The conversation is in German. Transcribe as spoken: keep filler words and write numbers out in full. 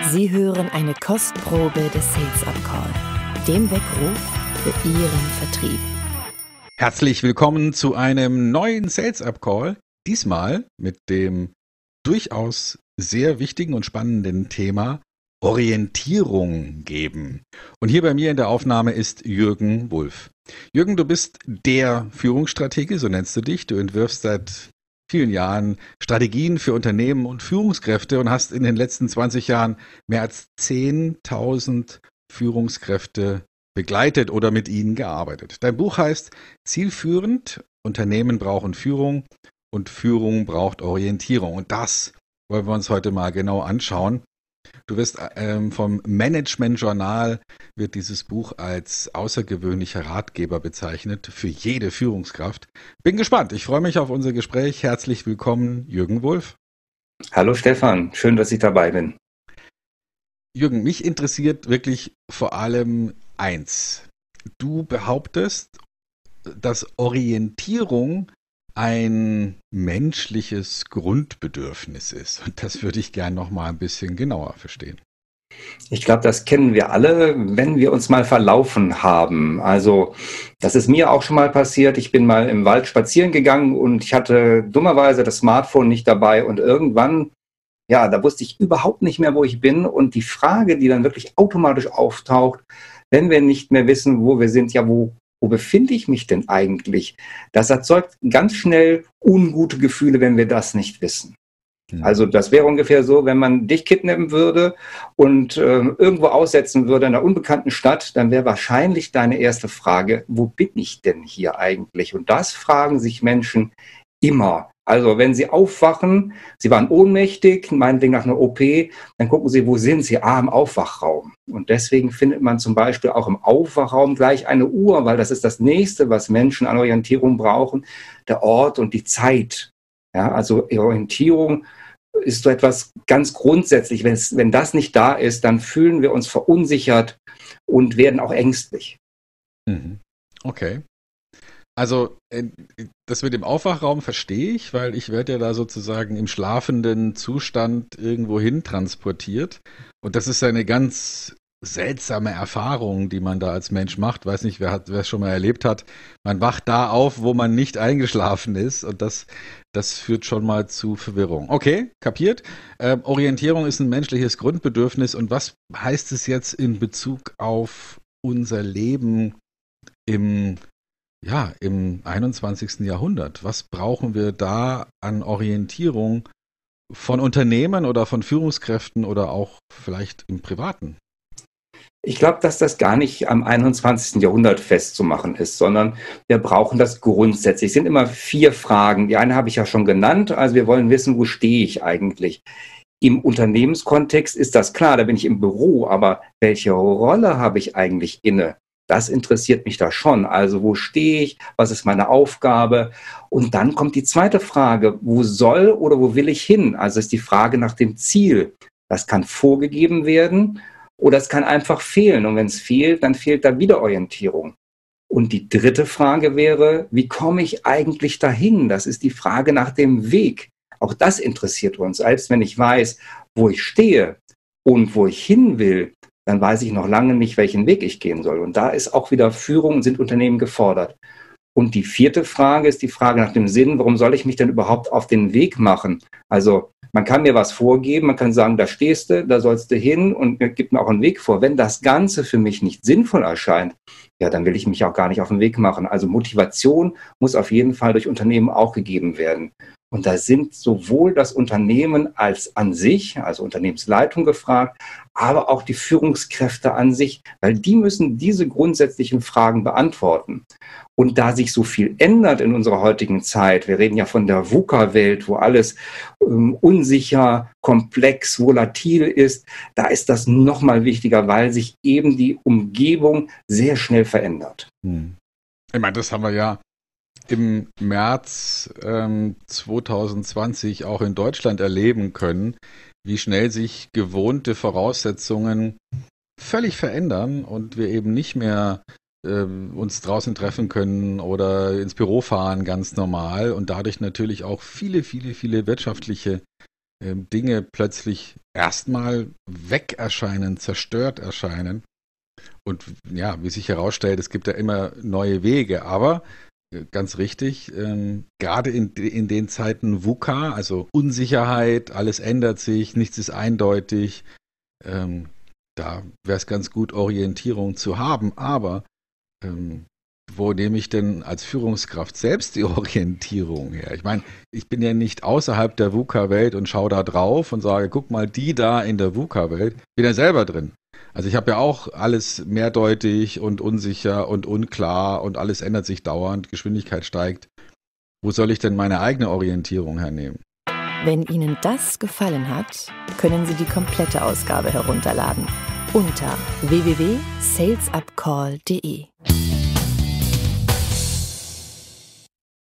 Sie hören eine Kostprobe des Sales Up Call, dem Weckruf für Ihren Vertrieb. Herzlich willkommen zu einem neuen Sales Up Call, diesmal mit dem durchaus sehr wichtigen und spannenden Thema Orientierung geben. Und hier bei mir in der Aufnahme ist Jürgen Wulff. Jürgen, du bist der Führungsstratege, so nennst du dich. Du entwirfst seit vielen Jahren Strategien für Unternehmen und Führungskräfte und hast in den letzten zwanzig Jahren mehr als zehntausend Führungskräfte begleitet oder mit ihnen gearbeitet. Dein Buch heißt Zielführend, Unternehmen brauchen Führung und Führung braucht Orientierung. Und das wollen wir uns heute mal genau anschauen. Du wirst ähm, vom Management Journal wird dieses Buch als außergewöhnlicher Ratgeber bezeichnet für jede Führungskraft. Bin gespannt. Ich freue mich auf unser Gespräch. Herzlich willkommen, Jürgen Wulff. Hallo Stefan, schön, dass ich dabei bin. Jürgen, mich interessiert wirklich vor allem eins. Du behauptest, dass Orientierung ein menschliches Grundbedürfnis ist. Und das würde ich gerne noch mal ein bisschen genauer verstehen. Ich glaube, das kennen wir alle, wenn wir uns mal verlaufen haben. Also das ist mir auch schon mal passiert. Ich bin mal im Wald spazieren gegangen und ich hatte dummerweise das Smartphone nicht dabei. Und irgendwann, ja, da wusste ich überhaupt nicht mehr, wo ich bin. Und die Frage, die dann wirklich automatisch auftaucht, wenn wir nicht mehr wissen, wo wir sind, ja, wo Wo befinde ich mich denn eigentlich? Das erzeugt ganz schnell ungute Gefühle, wenn wir das nicht wissen. Mhm. Also das wäre ungefähr so, wenn man dich kidnappen würde und äh, irgendwo aussetzen würde in einer unbekannten Stadt, dann wäre wahrscheinlich deine erste Frage, wo bin ich denn hier eigentlich? Und das fragen sich Menschen immer. Also wenn sie aufwachen, sie waren ohnmächtig, meinetwegen nach einer O P, dann gucken sie, wo sind sie? Ah, im Aufwachraum. Und deswegen findet man zum Beispiel auch im Aufwachraum gleich eine Uhr, weil das ist das Nächste, was Menschen an Orientierung brauchen, der Ort und die Zeit. Ja, also Orientierung ist so etwas ganz grundsätzlich. Wenn es, wenn das nicht da ist, dann fühlen wir uns verunsichert und werden auch ängstlich. Mhm. Okay. Also das mit dem Aufwachraum verstehe ich, weil ich werde ja da sozusagen im schlafenden Zustand irgendwo hin transportiert. Und das ist eine ganz seltsame Erfahrung, die man da als Mensch macht. Weiß nicht, wer hat, wer es schon mal erlebt hat. Man wacht da auf, wo man nicht eingeschlafen ist. Und das, das führt schon mal zu Verwirrung. Okay, kapiert. Ähm, Orientierung ist ein menschliches Grundbedürfnis. Und was heißt es jetzt in Bezug auf unser Leben im Ja, im einundzwanzigsten Jahrhundert? Was brauchen wir da an Orientierung von Unternehmen oder von Führungskräften oder auch vielleicht im Privaten? Ich glaube, dass das gar nicht am einundzwanzigsten Jahrhundert festzumachen ist, sondern wir brauchen das grundsätzlich. Es sind immer vier Fragen. Die eine habe ich ja schon genannt. Also wir wollen wissen, wo stehe ich eigentlich? Im Unternehmenskontext ist das klar, da bin ich im Büro, aber welche Rolle habe ich eigentlich inne? Das interessiert mich da schon. Also wo stehe ich? Was ist meine Aufgabe? Und dann kommt die zweite Frage, wo soll oder wo will ich hin? Also ist die Frage nach dem Ziel. Das kann vorgegeben werden oder es kann einfach fehlen. Und wenn es fehlt, dann fehlt da wieder Orientierung. Und die dritte Frage wäre, wie komme ich eigentlich dahin? Das ist die Frage nach dem Weg. Auch das interessiert uns. Selbst wenn ich weiß, wo ich stehe und wo ich hin will, dann weiß ich noch lange nicht, welchen Weg ich gehen soll. Und da ist auch wieder Führung und sind Unternehmen gefordert. Und die vierte Frage ist die Frage nach dem Sinn. Warum soll ich mich denn überhaupt auf den Weg machen? Also man kann mir was vorgeben, man kann sagen, da stehst du, da sollst du hin und gibt mir auch einen Weg vor. Wenn das Ganze für mich nicht sinnvoll erscheint, ja, dann will ich mich auch gar nicht auf den Weg machen. Also Motivation muss auf jeden Fall durch Unternehmen auch gegeben werden. Und da sind sowohl das Unternehmen als an sich, also Unternehmensleitung gefragt, aber auch die Führungskräfte an sich, weil die müssen diese grundsätzlichen Fragen beantworten. Und da sich so viel ändert in unserer heutigen Zeit, wir reden ja von der VUCA-Welt, wo alles ähm, unsicher, komplex, volatil ist, da ist das nochmal wichtiger, weil sich eben die Umgebung sehr schnell verändert. Hm. Ich meine, das haben wir ja im März ähm, zwanzig zwanzig auch in Deutschland erleben können, wie schnell sich gewohnte Voraussetzungen völlig verändern und wir eben nicht mehr äh, uns draußen treffen können oder ins Büro fahren, ganz normal, und dadurch natürlich auch viele, viele, viele wirtschaftliche ähm, Dinge plötzlich erstmal weg erscheinen, zerstört erscheinen. Und ja, wie sich herausstellt, es gibt ja immer neue Wege, aber äh, ganz richtig, ähm, gerade in, in den Zeiten VUCA, also Unsicherheit, alles ändert sich, nichts ist eindeutig, ähm, da wäre es ganz gut, Orientierung zu haben, aber ähm, wo nehme ich denn als Führungskraft selbst die Orientierung her? Ich meine, ich bin ja nicht außerhalb der VUCA-Welt und schaue da drauf und sage, guck mal, die da in der VUCA-Welt, ich bin ja selber drin. Also ich habe ja auch alles mehrdeutig und unsicher und unklar und alles ändert sich dauernd, Geschwindigkeit steigt. Wo soll ich denn meine eigene Orientierung hernehmen? Wenn Ihnen das gefallen hat, können Sie die komplette Ausgabe herunterladen unter w w w punkt sales up call punkt d e.